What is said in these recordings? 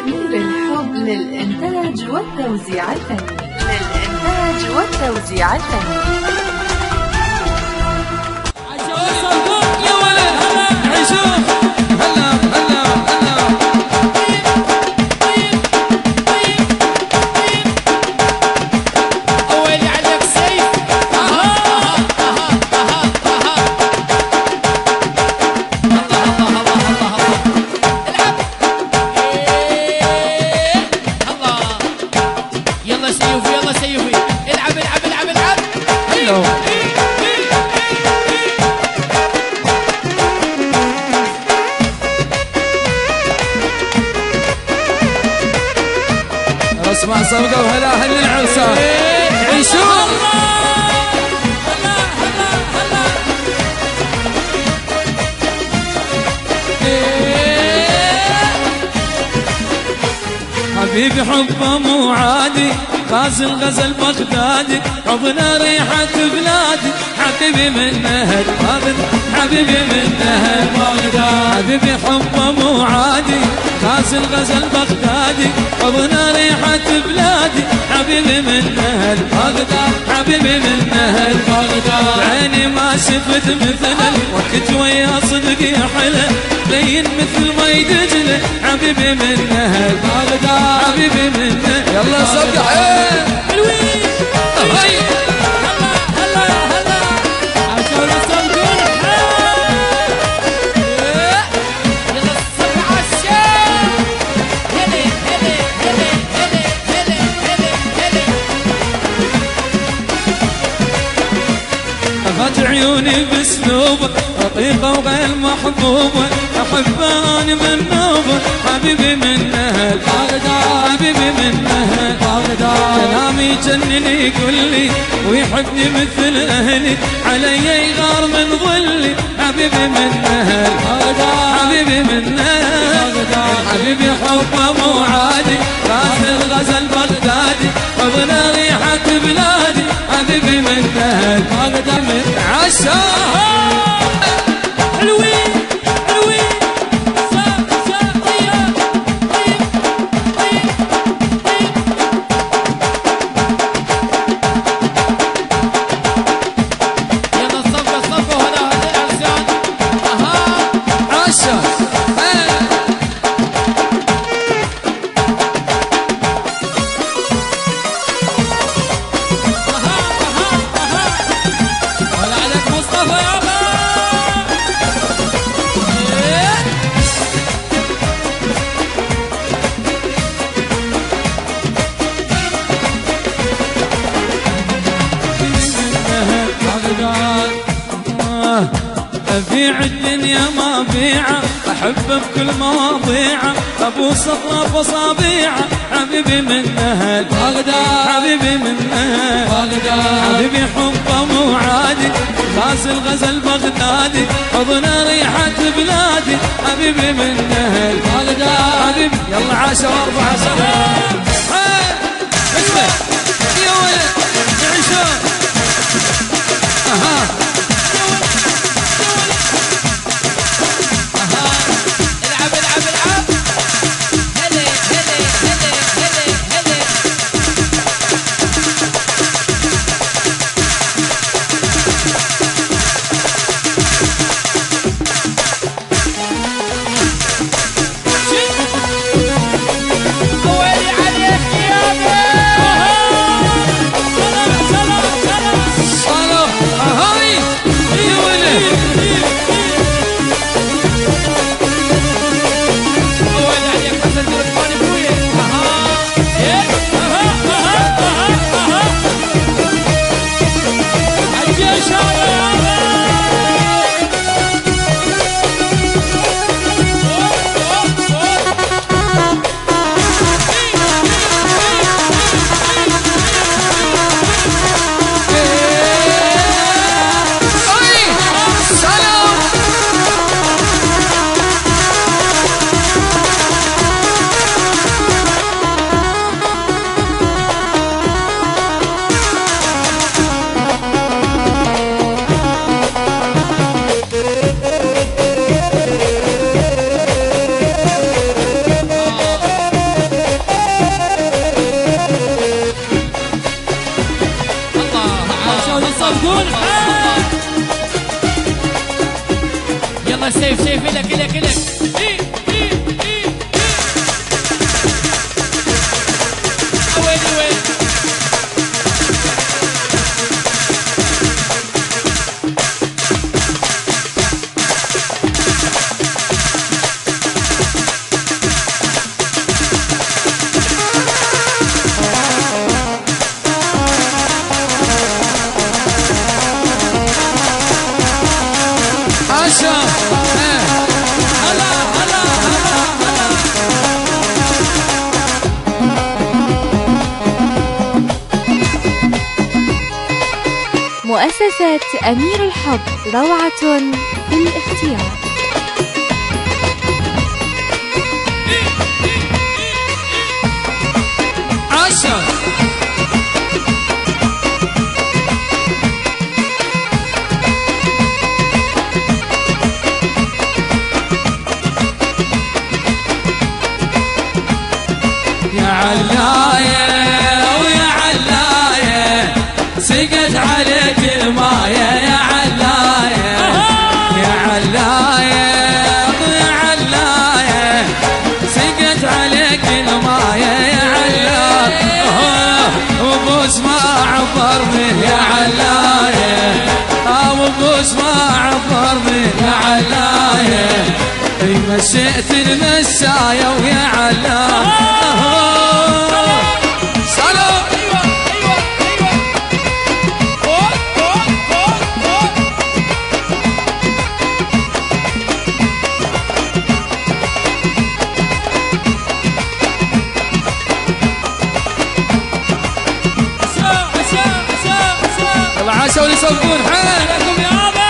تكميل الحب للإنتاج والتوزيع الفني. يا ولد هلا عيشوه هلا هلا هلا أولي عليك سيف يلا سيوفي يلا سيوفي العب العب العب العب حلو اسمع صفقة وهلا اهل العرسان عيشوا حبيبي حبه مو عادي غازل غزل بغدادي حضنا ريحة بلادي حبيبي من أهل بغداد حبيبي من أهل بغداد حبيبي حبه مو عادي غازل غزل بغدادي حضنا ريحة بلادي حبيبي من أهل بغداد حبيبي من أهل بغداد عيني ما شفت مثله وقت ويا صدقي حلا لين مثل ما يدجله حبيبي من أهل بغداد حبيبي من أهل يلا صبح حلوين هلا هلا هلا عشان الصندوق يلا الصبح عالشام هلي هلي هلي هلي هلي هلي هلي أخذ عيوني باسلوبك رقيقة وغير محبوبة أحبها أنا من نوبة حبيبي من أهل بغداد حبيبي من أهل بغداد كلامي يجنني يقول لي ويحبني مثل أهلي علي يغار من ظلي حبيبي من أهل بغداد حبيبي من أهل بغداد حبيبي حبه مو عادي غازل غزل بغدادي حضنا ريحة بلادي حبيبي من أهل بغداد من عشاق حلوين حلوين طيب طيب طيب طيب يلا الصفقة الصفقة وهلا هذه العرسان عشاق ولا عليك مصطفى يابا أبيع الدنيا ما بيعه أحبه بكل مواضيعه أبوس أطراف أصابيعه حبيبي من أهل بغداد حبيبي من أهل بغداد حبيبي حبه مو عادي غازل غزل بغدادي حضنا ريحة بلادي حبيبي من أهل بغداد حبيبي يلا 10 و4 سنة اسمع يا ولد عيشون العب العب العب هلي هلي هلي هلي هلي ويلي عليك كيف لك لك لك وين وين مؤسسة أمير الحب، روعة في الاختيار. يا علاية ويا علاية سقت عليك المايه يا علاية يا علاية ويا علاية سقت عليك المايه يا علاية وبوس ما عبرني يا علاية وبوس ما عبرني يا علاية مشيت المشاية ويا علاية عاشوا اللي يصفون حالكم يابا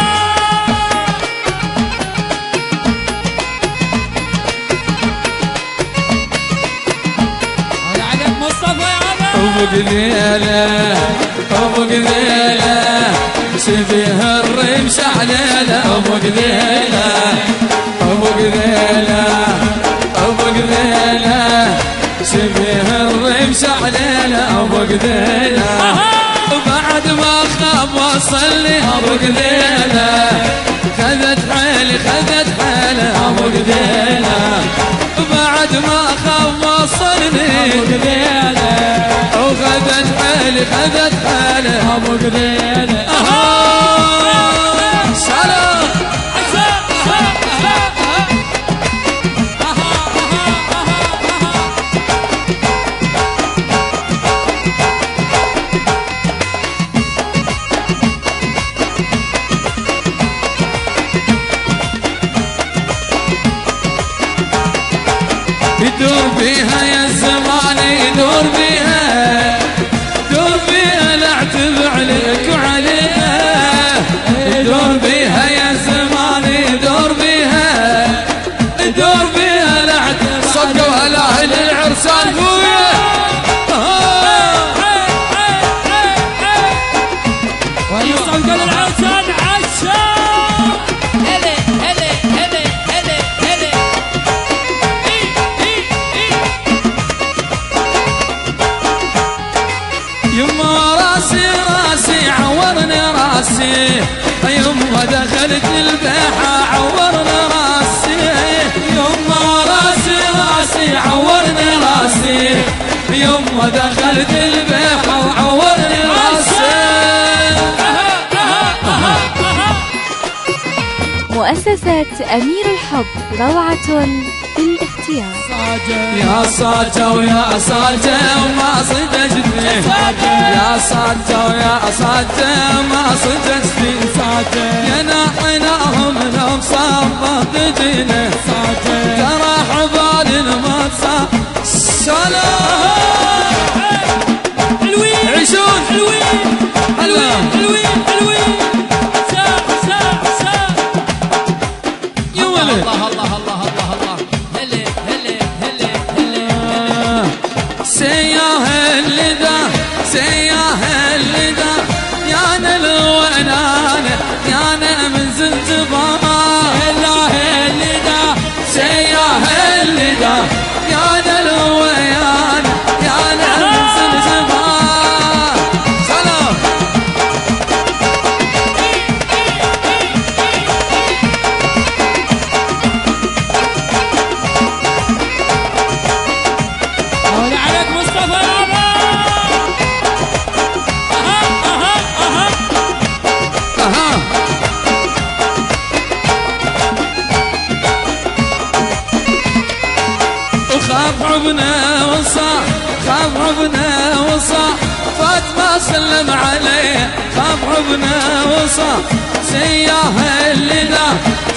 هلا عليك مصطفى يابا ابو قذيله ابو قذيله شبيه الرمش عليله ابو قذيله ابو قذيله ابو قذيله شبيه الرمش عليله ابو قذيله بعد ما خاب وصلي ابو قذيله خذت حيلي ابو قذيله بعد ما خاب وصلني ابو قذيله وخذت حيلي ابو قذيله سلام يدور بيها يا الزمان يدور بيها لا اعتب عليك وعليها يدور بيها يا الزمان يدور بيها لا اعتب صدقوا الاهل العرسان قويه صدقوا العرسان عشا هلا هلا هلا هلا هلا يما راسي عورني راسي يما دخلت البيحة عورني راسي يما راسي عورني راسي يما دخلت البيحة وعورني راسي مؤسسة أمير الحب، روعة في الاختيار. يا صاجة ويا صاجة وما صدقتني يا صاجة ويا صاجة ما صدقتني يا ناحناهم لو صفت دينه ترى حبال المصاب سلام عيشون حلوين يا ولد الله الله الله الله الله هلا هلا هلا هلا سياه اللذا يا نلوانانه يا من زنزبار الله اللذا حبنا وصار فاطمة سلم عليه خاف حبنا وصار سياه اللي ذا